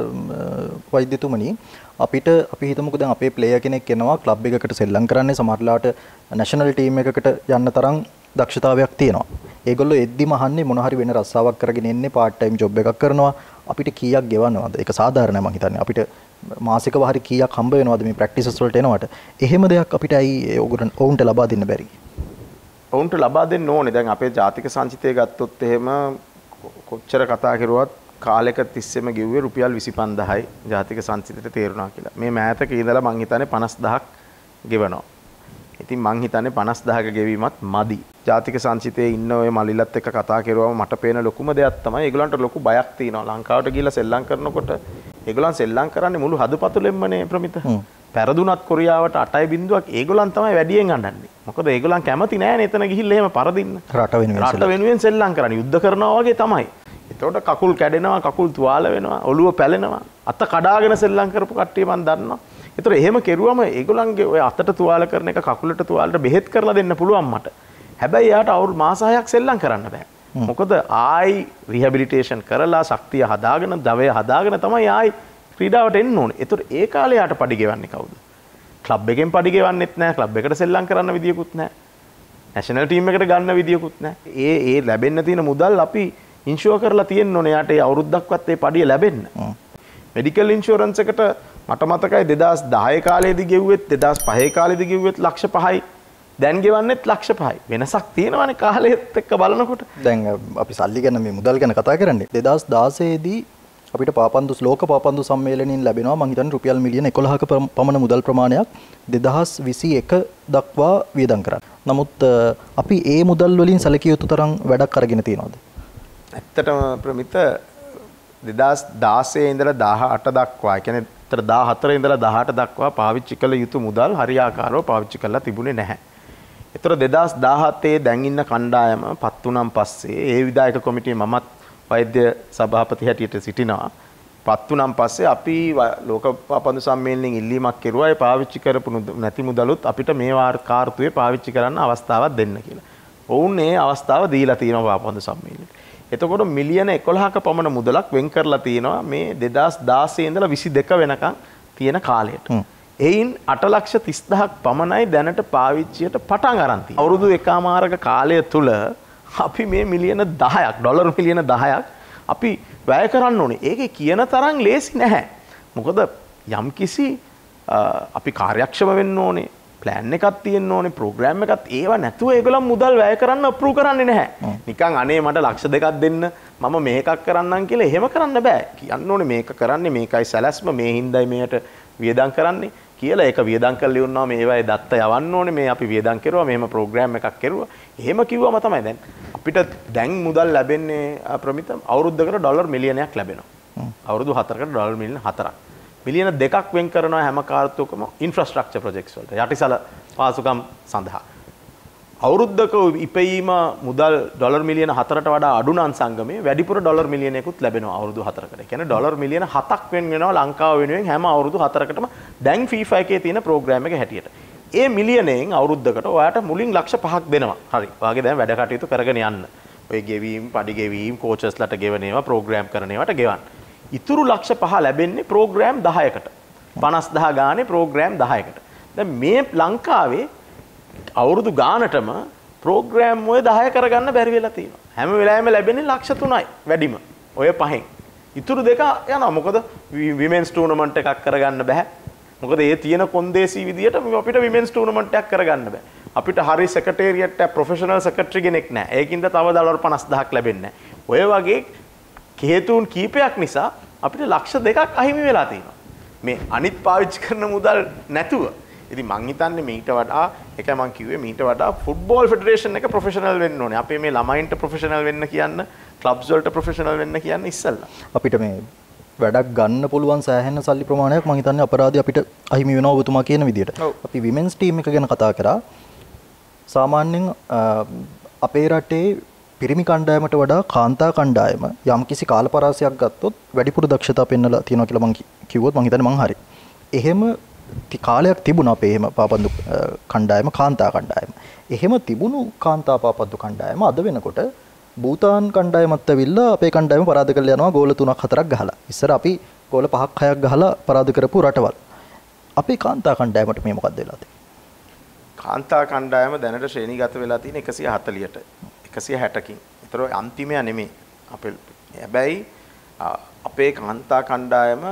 වෛද්‍යතුමනි අපිට අපි හිතමුකෝ දැන් අපේ ප්ලේයර් කෙනෙක් එනවා ක්ලබ් එකකට සෙල්ලම් කරන්නේ සමහරලාට නැෂනල් ටීම් එකකට යන්න තරම් දක්ෂතාවයක් තියෙනවා. ඒගොල්ලෝ එද්දිම අහන්නේ මොන හරි වෙන රස්සාවක් කරගෙන එන්නේ පාර්ට් ටයිම් ජොබ් එකක් කරනවා. අපිට කීයක් ගෙවන්නවද? ඒක සාධාරණයි මම හිතන්නේ. අපිට මාසිකව හරි කීයක් හම්බ වෙනවද මේ ප්‍රැක්ටිසස් වලට එනවට? එහෙම දෙයක් අපිට ඇයි ඔවුන්ට ලබා දෙන්න බැරි? ඔවුන්ට ලබා දෙන්න ඕනේ. දැන් අපේ ජාතික සංචිතය ගත්තොත් එහෙම කොච්චර කතා කරුවත් කාලයක තිස්සෙම ගෙව්වේ රුපියල් 25000යි ජාතික සංචිතයට තේරුණා කියලා. මේ මෑතක ඉඳලා මං හිතන්නේ 50000ක් ගෙවනවා. ඉතින් මං හිතන්නේ 50000ක ගෙවීමත් මදි. ජාතික සංචිතයේ ඉන්න ඔය මලිලත් එක්ක කතා කරුවම මට පේන ලොකුම දෙයක් තමයි ඒගොල්ලන්ට ලොකු බයක් තියෙනවා. ලංකාවට ගිහිල්ලා සෙල්ලම් කරනකොට ඒගොල්ලන් සෙල්ලම් කරන්නේ මුළු හදපතුලෙන්මනේ ප්‍රමිත. පෙරදුනත් කොරියාවට 8.0ක් ඒගොල්ලන් තමයි වැඩියෙන් අඬන්නේ. මොකද ඒගොල්ලන් කැමති නෑනේ එතන ගිහිල්ලා එහෙම පරදින්න. රට වෙනුවෙන් සෙල්ලම් කරන්නේ. යුද්ධ කරනවා වගේ තමයි. එතකොට කකුල් කැඩෙනවා, කකුල් තුවාල වෙනවා, ඔළුව පැලෙනවා. අත කඩාගෙන සෙල්ලම් කරපු කට්ටිය මන් දන්නවා. ඒතර එහෙම කෙරුවම ඒගොල්ලන්ගේ ඔය අතට තුවාල කරන එක කකුලට තුවාලට බෙහෙත් කරලා දෙන්න පුළුවන් මට. හැබැයි යාට අවුරුදු මාස 6ක් සෙල්ලම් කරන්න බෑ. මොකද ආයි රිහැබිලිටේෂන් කරලා ශක්තිය හදාගෙන, දවය හදාගෙන තමයි ආයි ක්‍රීඩාවට එන්න ඕනේ. ඒතර ඒ කාලේ යාට පඩි ගෙවන්නේ කවුද? ක්ලබ් එකෙන් පඩි ගෙවන්නෙත් නෑ. ක්ලබ් එකට සෙල්ලම් කරන්න විදියකුත් නෑ. නැෂනල් ටීම් එකට ගන්න විදියකුත් නෑ. ඒ ලැබෙන්න තියෙන මුදල් අපි ඉන්ෂුවර් කරලා තියෙන්න ඕනේ. යාට ඒ අවුරුද්දක්වත් ඒ පඩිය ලැබෙන්න. මෙඩිකල් ඉන්ෂුරන්ස් එකට මට මතකයි 2010 කාලේදී ගෙව්වෙත් 2005 කාලේදී ගෙව්වෙත් ලක්ෂ 5යි. දැන් ගෙවන්නෙත් ලක්ෂ 5යි. වෙනසක් තියෙනවානේ කාලෙත් එක්ක බලනකොට. දැන් අපි සල්ලි ගැන මේ මුදල් ගැන කතා කරන්නේ 2016 දී අපිට පාපන්දු ශ්ලෝක පාපන්දු සම්මේලනයෙන් ලැබෙනවා මං හිතන්නේ රුපියල් මිලියන 11ක පමණ මුදල් ප්‍රමාණයක් 2021 දක්වා වියදම් කරා. නමුත් අපි ඒ මුදල් වලින් සැලකිය යුතු තරම් වැඩක් අරගෙන තියෙනවද? ඇත්තටම ප්‍රමිත 2016 ඉඳලා 18 දක්වා, ඒ කියන්නේ 14 ඉඳලා 18 දක්වා පාවිච්චි කළ යුතු මුදල් හරියාකාරව පාවිච්චි කරලා තිබුණේ නැහැ. ඒතර 2017 දැන් ඉන්න කණ්ඩායම පත් වුණාන් පස්සේ ඒ විධායක කොමිටියේ මමත් වෛද්‍ය සභාපති හැටියට සිටිනවා. පත් වුණාන් පස්සේ අපි ලෝක පාපන්දු සම්මේලනයෙන් ඉල්ලීමක් කෙරුවා ඒ පාවිච්චි කරපු නැති මුදලුත් අපිට මේ කාර්තුවේ පාවිච්චි කරන්න අවස්ථාවක් දෙන්න කියලා. ඔවුන් මේ අවස්ථාව දීලා තියෙනවා පාපන්දු සම්මේලනයට. එතකොට මිලියන 11ක පමණ මුදලක් වෙන් කරලා තියෙනවා මේ 2016 ඉඳලා 22 වෙනකන් තියෙන කාලයට. එයින් 8,30,000ක් පමණයි දැනට පාවිච්චියට පටන් අරන් තියෙන්නේ. අවුරුදු එකමාරක කාලය තුල අපි මේ මිලියන 10ක් ඩොලර් මිලියන 10ක් අපි වැය කරන්න ඕනේ. ඒකේ කියන තරම් ලේසි නැහැ. මොකද යම්කිසි අපි කාර්යක්ෂම වෙන්න ඕනේ. ප්ලෑන් එකක් තියෙන්න ඕනේ, ප්‍රෝග්‍රෑම් එකක්. ඒව නැතුව ඒගොල්ලන් මුදල් වැය කරන්න අප්‍රූව් කරන්නේ නැහැ. නිකන් අනේ මට ලක්ෂ 2ක් දෙන්න මම මේකක් කරන්නම් කියලා එහෙම කරන්න බෑ. කියන්න ඕනේ මේක කරන්නේ මේකයි සැලැස්ම මේ හින්දායි මේකට වියදම් කරන්නේ කියලා. ඒක වියදම් කරලා ඉවරනවා මේවයි දත්ත යවන්න ඕනේ මේ අපි වියදම් කරුවා මෙහෙම ප්‍රෝග්‍රෑම් එකක් කරුවා. එහෙම කිව්වම තමයි දැන් අපිට දැන් මුදල් ලැබෙන්නේ ප්‍රමිත අවුරුද්දකට ඩොලර් මිලියනයක් ලැබෙනවා. අවුරුදු 4කට ඩොලර් මිලියන 4ක්. මිලියන 2ක් වෙන් කරනවා හැම කාර්තුවකම ඉන්ෆ්‍රාස්ට්‍රක්චර් ප්‍රොජෙක්ට්ස් වලට යටිසල පාසුකම් සඳහා. අවුරුද්දක ඉපීම මුදල් ඩොලර් මිලියන 4ට වඩා අඩු නම් සංගමේ වැඩිපුර ඩොලර් මිලියනයකුත් ලැබෙනවා අවුරුදු 4කට. ඒ කියන්නේ ඩොලර් මිලියන 7ක් වෙන් වෙනවා ලංකාව වෙනුවෙන් හැම අවුරුදු 4කටම දැන් FIFA එකේ තියෙන ප්‍රෝග්‍රෑම් එක හැටියට. ඒ මිලියනෙන් අවුරුද්දකට ඔයාට මුලින් ලක්ෂ 5ක් දෙනවා. හරි. ඔයාගේ දැන් වැඩ කටයුතු කරගෙන යන්න. ඔය ගෙවීම්, පඩි ගෙවීම්, කෝචස්ලට ගෙවන ඒවා, ප්‍රෝග්‍රෑම් කරන ඒවාට ගෙවන්න. ඉතුරු ලක්ෂ 5 ලැබෙන්නේ ප්‍රෝග්‍රෑම් 10කට. 50000 ගානේ ප්‍රෝග්‍රෑම් 10කට. දැන් මේ ලංකාවේ අවුරුදු ගානටම ප්‍රෝග්‍රෑම් ඔය 10 කරගන්න බැරි වෙලා තියෙනවා. හැම වෙලාවෙම ලැබෙන්නේ ලක්ෂ 3යි වැඩිම. ඔය පහෙන්. ඉතුරු දෙක යනවා. මොකද විමෙන්ස් ටූර්නමන්ට් එකක් කරගන්න බෑ. මොකද ඒ තියෙන කොන්දේසි විදියට අපිට විමෙන්ස් ටූර්නමන්ට් එකක් කරගන්න බෑ. අපිට හරි සෙක්‍රටේරියට් එක ප්‍රොෆෙෂනල් සෙක්‍රටරි කෙනෙක් නැහැ. ඒකින්ද තව ඩොලර් 50000ක් ලැබෙන්නේ නැහැ. ඔය වගේ හේතුන් කීපයක් නිසා අපිට ලක්ෂ 2ක් අහිමි වෙලා තියෙනවා. මේ අනිත් පාවිච්චි කරන මුදල් නැතුව. ඉතින් මං හිතන්නේ මීට වඩා එකයි මං කිව්වේ මීට වඩා ෆුට්බෝල් ෆෙඩරේෂන් එක ප්‍රොෆෙෂනල් වෙන්න ඕනේ. අපේ මේ ළමයින්ට ප්‍රොෆෙෂනල් වෙන්න කියන්න, ක්ලබ්ස් වලට ප්‍රොෆෙෂනල් වෙන්න කියන්න ඉස්සෙල්ලා. අපිට මේ වැඩක් ගන්න පුළුවන් සෑහෙන සල්ලි ප්‍රමාණයක් මං හිතන්නේ අපරාධي අපිට අහිමි වෙනවා ඔබතුමා කියන විදිහට. අපි විමෙන්ස් ටීම් එක ගැන කතා කරා. සාමාන්‍යයෙන් අපේ රටේ පිරිමි කණ්ඩායමට වඩා කාන්තා කණ්ඩායම යම්කිසි කාලපරාසයක් ගත්තොත් වැඩිපුර දක්ෂතා පෙන්වලා තියෙනවා කියලා මං කිව්වොත් මං හිතන්නේ මං හරි. එහෙම කාලයක් තිබුණා අපේ එහෙම පාපන්දු කණ්ඩායම කාන්තා කණ්ඩායම. එහෙම තිබුණු කාන්තා පාපන්දු කණ්ඩායම අද වෙනකොට භූතාන් කණ්ඩායමත් ඇවිල්ලා අපේ කණ්ඩායම පරාද කරලා යනවා ගෝල 3ක් 4ක් ගහලා. ඉස්සර අපි ගෝල 5ක් 6ක් ගහලා පරාද කරපු රටවල්. අපේ කාන්තා කණ්ඩායමට මේ මොකක්ද වෙලා තියෙන්නේ? කාන්තා කණ්ඩායම දැනට ශ්‍රේණිගත වෙලා තියෙන 140ට 160කින්. ඒතර අන්තිමය නෙමෙයි. හැබැයි අපේ කාන්තා කණ්ඩායම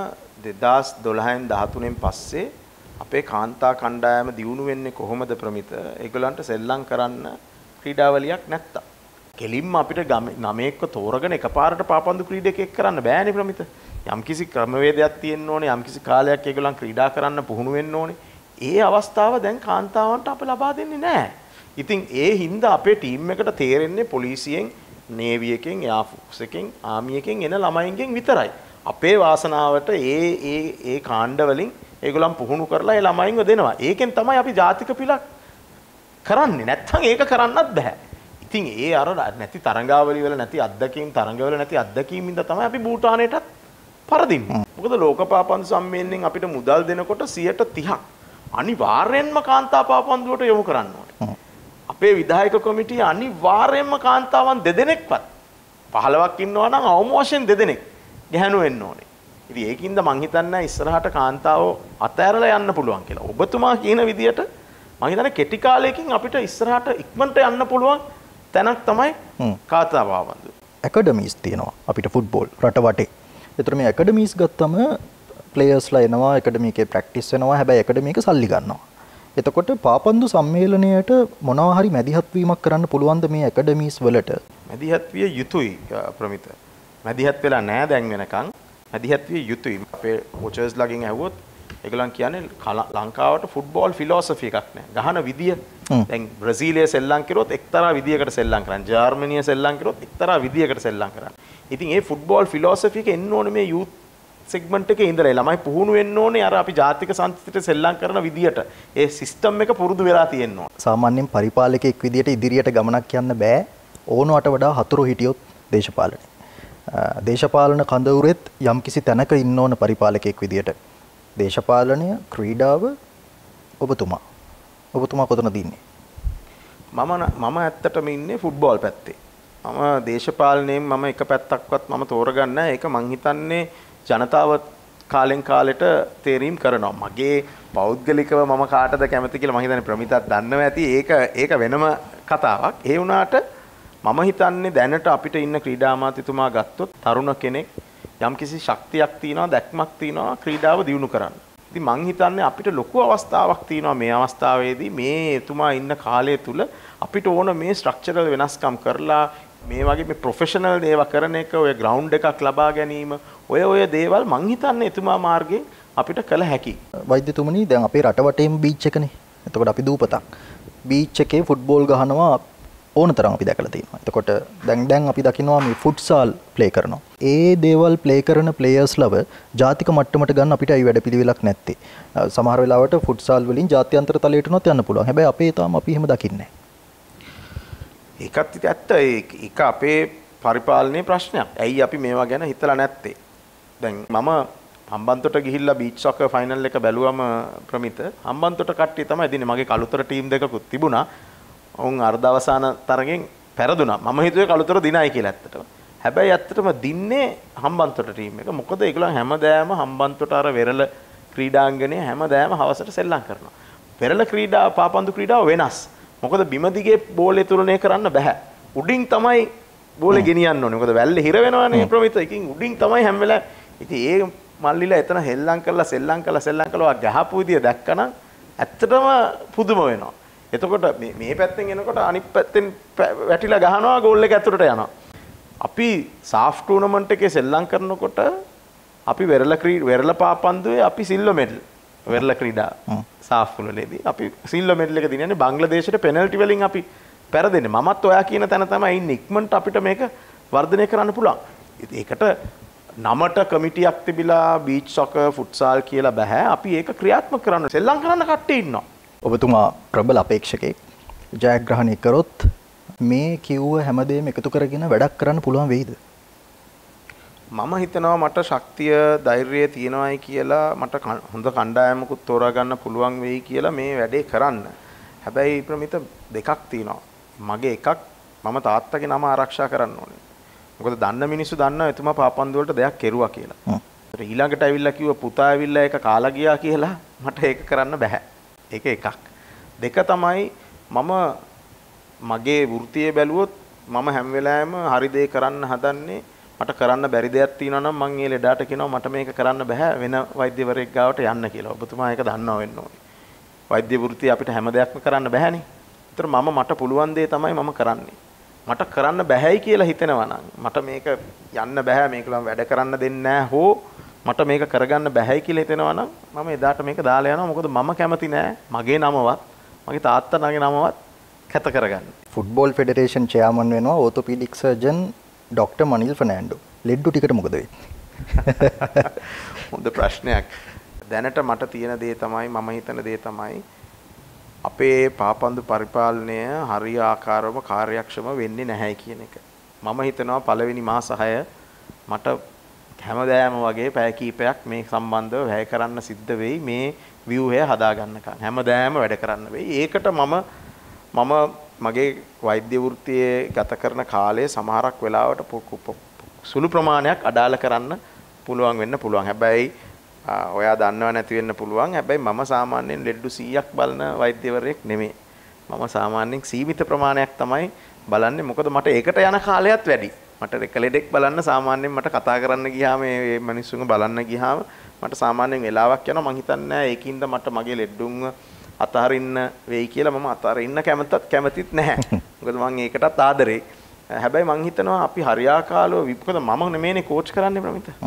2012න් 13න් පස්සේ අපේ කාන්තා කණ්ඩායම දියුණු වෙන්නේ කොහොමද ප්‍රමිත? ඒගොල්ලන්ට සෙල්ලම් කරන්න ක්‍රීඩාවලියක් නැත්තම්. කෙලින්ම අපිට නමේක්ව තෝරගෙන එකපාරට පාපන්දු ක්‍රීඩකයෙක් කරන්න බෑනේ ප්‍රමිත. යම්කිසි ක්‍රමවේදයක් තියෙන්න ඕනේ, යම්කිසි කාලයක් ඒගොල්ලන් ක්‍රීඩා කරන්න පුහුණු වෙන්න ඕනේ. ඒ අවස්ථාව දැන් කාන්තාවන්ට අප ලබා දෙන්නේ නැහැ. ඉතින් ඒ හින්දා අපේ ටීම් එකට තේරෙන්නේ පොලිසියෙන්, නේවි එකෙන්, එයාර් ෆෝස් එකෙන්, ආර්මි එකෙන් එන ළමයින්ගෙන් විතරයි. අපේ වාසනාවට ඒ කාණ්ඩ වලින් ඒගොල්ලන් පුහුණු කරලා ඒ ළමයින්ව දෙනවා. ඒකෙන් තමයි අපි ජාතික පිලක් කරන්නේ. නැත්තම් ඒක කරන්නත් බෑ. ඉතින් ඒ අර නැති තරඟාවලි වල නැති අත්දැකීම්, තරඟවල නැති අත්දැකීම් ඉඳලා තමයි අපි භූටානයටත් පරදින්නේ. මොකද ලෝක පාපන්දු සම්මේලනයෙන් අපිට මුදල් දෙනකොට 30% අනිවාර්යෙන්ම කාන්තා පාපන්දුවට යොමු කරන්න ඕනේ. අපේ විධායක කොමිටිය අනිවාර්යෙන්ම කාන්තාවන් දෙදෙනෙක්වත් 15ක් ඉන්නවා නම් අවම වශයෙන් දෙදෙනෙක් ගැහණු වෙන්න ඕනේ. ඉතින් ඒකින්ද මං හිතන්නේ ඉස්සරහට කාන්තාව අතෑරලා යන්න පුළුවන් කියලා. ඔබතුමා කියන විදියට මං හිතන්නේ කෙටි කාලයකින් අපිට ඉස්සරහට ඉක්මනට යන්න පුළුවන් තැනක් තමයි කාන්තා පාපන්දු. ඇකඩමීස් තියෙනවා අපිට ෆුට්බෝල් රට වටේ. ඒතර මේ ඇකඩමීස් ගත්තම ප්ලේයර්ස්ලා එනවා, ඇකඩමි එකේ ප්‍රැක්ටිස් වෙනවා. හැබැයි ඇකඩමි එක සල්ලි ගන්නවා. එතකොට පාපන්දු සම්මේලනයට මොනවා හරි මැදිහත් වීමක් කරන්න පුළුවන්ද මේ ඇකඩමීස් වලට? මැදිහත් විය යුතුයි ප්‍රමිත. මැදිහත් වෙලා නැහැ දැන් වෙනකන්. මැදිහත් විය යුතුයි. අපේ කොචර්ස් ලාගෙන් ඇහුවොත් ඒගොල්ලන් කියන්නේ ලංකාවට ෆුට්බෝල් ෆිලොසොෆි එකක් නැහැ. ගහන විදිය දැන් බ්‍රසීලිය සෙල්ලම් කරොත් එක්තරා විදියකට සෙල්ලම් කරන්නේ. ජර්මනිය සෙල්ලම් කරොත් එක්තරා විදියකට සෙල්ලම් කරන්නේ. ඉතින් මේ ෆුට්බෝල් ෆිලොසොෆි එක එන්න ඕනේ මේ යූත් සෙග්මන්ට් එකේ ඉඳලා ළමයි පුහුණු වෙන්න ඕනේ අර අපි ජාතික සංස්කෘතියට සෙල්ලම් කරන විදියට. ඒ සිස්ටම් එක පුරුදු වෙලා තියෙන්න ඕනේ. සාමාන්‍යයෙන් පරිපාලකයෙක් විදියට ඉදිරියට ගමනක් යන්න බෑ ඕනවට වඩා හතුරු හිටියොත් දේශපාලනේ. දේශපාලන කඳවුරෙත් යම්කිසි තැනක ඉන්න ඕන පරිපාලකයෙක් විදියට. දේශපාලනය ක්‍රීඩාව ඔබතුමා කොතනද ඉන්නේ? මම ඇත්තටම ඉන්නේ ෆුට්බෝල් පැත්තේ. මම දේශපාලනයෙන් මම එක පැත්තක්වත් මම තෝරගන්නේ නැහැ. ඒක මං හිතන්නේ ජනතාව කාලෙන් කාලෙට තේරීම් කරනවා. මගේ පෞද්ගලිකව මම කාටද කැමති කියලා මම හිතන්නේ ප්‍රමිතත් දන්නවා ඇති. ඒක වෙනම කතාවක්. ඒ වුණාට මම හිතන්නේ දැනට අපිට ඉන්න ක්‍රීඩා අමාත්‍යතුමා ගත්තොත් තරුණ කෙනෙක් යම්කිසි ශක්තියක් තියෙනවා, දැක්මක් තියෙනවා ක්‍රීඩාව දියුණු කරන්න. ඉතින් මං හිතන්නේ අපිට ලොකු අවස්ථාවක් තියෙනවා මේ අවස්ථාවේදී මේ එතුමා ඉන්න කාලය තුල අපිට ඕන මේ ස්ට්‍රක්චරල් වෙනස්කම් කරලා මේ වගේ මේ ප්‍රොෆෙෂනල් දේවල් කරන එක, ඔය ග්‍රවුන්ඩ් එකක් ලබා ගැනීම, ඔය දේවල් මං හිතන්නේ එතුමා මාර්ගයෙන් අපිට කළ හැකියි. වෛද්‍යතුමනි දැන් අපේ රට වටේම බීච් එකනේ. එතකොට අපි දූපතක්. බීච් එකේ ෆුට්බෝල් ගහනවා ඕන තරම් අපි දැකලා තියෙනවා. එතකොට දැන් අපි දකිනවා මේ ෆුට්සාල් ප්ලේ කරනවා. ඒ දේවල් ප්ලේ කරන ප්ලේයර්ස්ලව ජාතික මට්ටමට ගන්න අපිට අයි වැඩපිළිවෙලක් නැත්තේ. සමහර වෙලාවට ෆුට්සාල් වලින් ජාත්‍යන්තර තලයට උනොත් යන්න පුළුවන්. හැබැයි අපේ තාම අපි එහෙම දකින්නේ නැහැ. ඒකත් ඉතින් ඇත්ත. ඒක අපේ පරිපාලනයේ ප්‍රශ්නයක්. ඇයි අපි මේවා ගැන හිතලා නැත්තේ? දැන් මම හම්බන්තොට ගිහිල්ලා බීච් සොකර් ෆයිනල් එක බැලුවම ප්‍රමිත හම්බන්තොට කට්ටිය තමයි දින්නේ. මගේ කළුතර ටීම් දෙකකුත් තිබුණා. ඔවුන් අර්ධ අවසාන තරගෙන් පෙරදුනා. මම හිතුවේ කළුතර දිනයි කියලා ඇත්තටම. හැබැයි ඇත්තටම දින්නේ හම්බන්තොට ටීම් එක. මොකද ඒගොල්ලන් හැමදාම හම්බන්තොට අර වෙරළ ක්‍රීඩාංගණයේ හැමදාම හවසට සෙල්ලම් කරනවා. වෙරළ ක්‍රීඩා පාපන්දු ක්‍රීඩාව වෙනස්. මොකද බිම දිගේ බෝලේ තුලනය කරන්න බෑ. උඩින් තමයි බෝලේ ගෙනියන්න ඕනේ. මොකද වැල්ලේ හිර වෙනවනේ ප්‍රමිත. එකකින් උඩින් තමයි හැම වෙලාවෙම. ඉතින් ඒ මල්ලිලා එතන හෙල්ලම් කරලා සෙල්ලම් කරලා ගහපු විදිය දැක්කනම් ඇත්තටම පුදුම වෙනවා. එතකොට මේ පැත්තෙන් එනකොට අනිත් පැත්තෙන් වැටිලා ගහනවා ගෝල් එක ඇතුළට යනවා. අපි සාෆ් ටූර්නමන්ට් එකේ සෙල්ලම් කරනකොට අපි වෙරළ පාපන්දුවේ අපි සිල්වර් මෙඩල් වෙරළ ක්‍රීඩා සාෆ් වලදී අපි සිල්වර් මෙඩල් එක දිනන්නේ බංග්ලාදේශයට පෙනල්ටි වලින් අපි පෙරදෙන්නේ. මමත් ඔයා කියන තැන තමයි ඉන්නේ. ඉක්මනට අපිට මේක වර්ධනය කරන්න පුළුවන්. ඒකට නමට කමිටියක් තිබිලා බීච් සොකර් ෆුට්සාල් කියලා බෑ. අපි ඒක ක්‍රියාත්මක කරන්න සෙල්ලම් කරන්න කට්ටිය ඉන්නවා. ඔබතුමා ප්‍රබල අපේක්ෂකෙක් ජයග්‍රහණය කරොත් මේ කිව්ව හැමදේම එකතු කරගෙන වැඩක් කරන්න පුළුවන් වෙයිද? මම හිතනවා මට ශක්තිය ධෛර්යය තියෙනවායි කියලා මට හොඳ කණ්ඩායමකුත් තෝරා ගන්න පුළුවන් වෙයි කියලා මේ වැඩේ කරන්න. හැබැයි ප්‍රමිත දෙකක් තියෙනවා. මගේ එකක් මම තාත්තගේ නම ආරක්ෂා කරන්න ඕනේ. මොකද දන්න මිනිස්සු දන්නවා එතුමා පාපන්දු වලට දෙයක් කෙරුවා කියලා. ඊළඟට ඇවිල්ලා කිව්ව පුතා ඇවිල්ලා ඒක කාලා ගියා කියලා මට ඒක කරන්න බෑ. ඒක එකක්. දෙක තමයි මම මගේ වෘත්තිය බැලුවොත් මම හැම වෙලාවෙම හරි දේ කරන්න හදන්නේ. මට කරන්න බැරි දෙයක් තියෙනවා නම් මම ඒ ලෙඩාට කියනවා මට මේක කරන්න බෑ වෙන වෛද්‍යවරයෙක් ගාවට යන්න කියලා. ඔබතුමා ඒක දන්නවා වෙන්න ඕනේ. වෛද්‍ය වෘත්තිය අපිට හැම දෙයක්ම කරන්න බෑනේ. ඒතර මට පුළුවන් දේ තමයි මම කරන්නේ. මට කරන්න බෑයි කියලා හිතෙනවා නම් මට මේක යන්න බෑ මේක වැඩ කරන්න දෙන්නේ නැහැ හෝ මට මේක කරගන්න බෑයි කියලා හිතෙනවා නම් මම එදාට මේක දාලා යනවා. මොකද මම කැමති නෑ මගේ නමවත් මගේ තාත්තගේ නමවත් කැත කරගන්න. ෆුට්බෝල් ෆෙඩරේෂන් චෙයාමන් වෙනවා orthopaedic surgeon doctor Manil Fernando. ලෙඩ්ඩු ටිකට මොකද වෙන්නේ? හොඳ ප්‍රශ්නයක්. දැනට මට තියෙන දේ තමයි මම හිතන දේ තමයි අපේ පාපන්දු පරිපාලනය හරියාකාරව කාර්යක්ෂම වෙන්නේ නැහැ කියන එක. මම හිතනවා පළවෙනි මාස 6 මට හැමදාම වගේ පැය කීපයක් මේ සම්බන්ධව වැය කරන්න සිද්ධ වෙයි මේ ව්‍යුහය හදා ගන්නකම්. හැමදාම වැඩ කරන්න වෙයි. ඒකට මම මගේ වෛද්‍ය වෘත්තියේ ගත කරන කාලයේ සමහරක් වෙලාවට සුළු ප්‍රමාණයක් අඩාල කරන්න පුළුවන් වෙන්න පුළුවන්. හැබැයි ඔයා දන්නව නැති වෙන්න පුළුවන්. හැබැයි මම සාමාන්‍යයෙන් ලෙඩ්ඩු 100ක් බලන වෛද්‍යවරයෙක් නෙමෙයි. මම සාමාන්‍යයෙන් සීමිත ප්‍රමාණයක් තමයි බලන්නේ. මොකද මට ඒකට යන කාලයත් වැඩි. මට රෙකලෙඩෙක් බලන්න සාමාන්‍යයෙන් මට කතා කරන්න ගියාම මේ මිනිස්සුන්ව බලන්න ගියාම මට සාමාන්‍යයෙන් වෙලාවක් යනවා. මං හිතන්නේ ඒකින්ද මට මගේ ලෙඩ්ඩුන්ව අතහරින්න වෙයි කියලා මම අතහරින්න කැමතිත් නැහැ. මොකද මම ඒකටත් ආදරේ. හැබැයි මං හිතනවා අපි හරියාකාරව මොකද මම නෙමෙයිනේ කෝච් කරන්නේ ප්‍රමිත.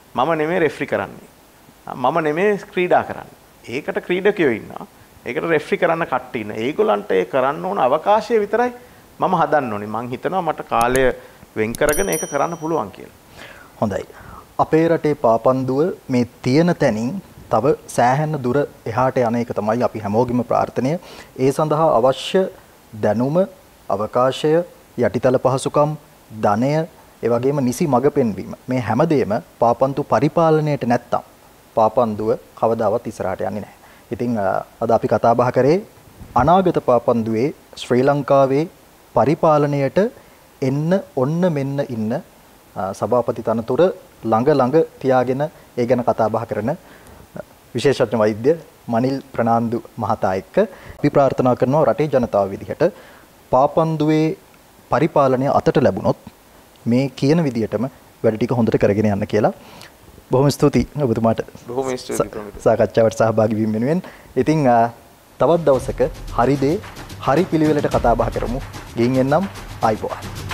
මම නෙමෙයි රෙෆරි කරන්නේ. මම නෙමෙයි ක්‍රීඩා කරන්නේ. ඒකට ක්‍රීඩකයෝ ඉන්නවා. ඒකට රෙෆරි කරන්න කට්ටිය ඉන්නවා. ඒගොල්ලන්ට ඒ කරන්න ඕන අවකාශය විතරයි මම හදන්න ඕනේ. මං හිතනවා මට කාලය වෙන් කරගෙන ඒක කරන්න පුළුවන් කියලා. හොඳයි. අපේ රටේ පාපන්දුව මේ තියෙන තැනින් තව සෑහෙන දුර එහාට යන එක තමයි අපි හැමෝගෙම ප්‍රාර්ථනය. ඒ සඳහා අවශ්‍ය දැනුම, අවකාශය, යටිතල පහසුකම්, ධනය, ඒ වගේම නිසි මඟ පෙන්වීම. මේ හැමදේම පාපන්දු පරිපාලනයට නැත්තම් පාපන්දුව කවදාවත් ඉස්සරහට යන්නේ නැහැ. ඉතින් අද අපි කතා බහ කරේ අනාගත පාපන්දුවේ ශ්‍රී ලංකාවේ පරිපාලනයට එන්න ඔන්න මෙන්න ඉන්න සභාපති තනතුර ළඟ තියාගෙන ඒ ගැන කතා බහ කරන විශේෂඥ වෛද්‍ය මනිල් ප්‍රනාන්දු මහතා එක්ක අපි ප්‍රාර්ථනා කරනවා රටේ ජනතාව විදිහට පාපන්දුවේ පරිපාලනය අතට ලැබුණොත් මේ කියන විදිහටම වැඩ ටික හොඳට කරගෙන යන්න කියලා. බොහොම ස්තුතියි ඔබතුමාට. බොහොම ස්තුතියි. සාකච්ඡාවට සහභාගී වීම වෙනුවෙන්. ඉතින් තවත් දවසක හරි දේ හරි පිළිවෙලට කතා බහ කරමු. ගිහින් එන්නම් ආයිබෝවන්.